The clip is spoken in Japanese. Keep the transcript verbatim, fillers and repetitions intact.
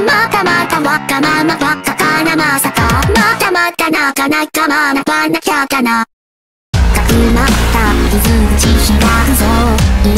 またまたわがままばっかかなまさかまたまた泣かないか学ばなきゃだな。かくまった傷口開くぞ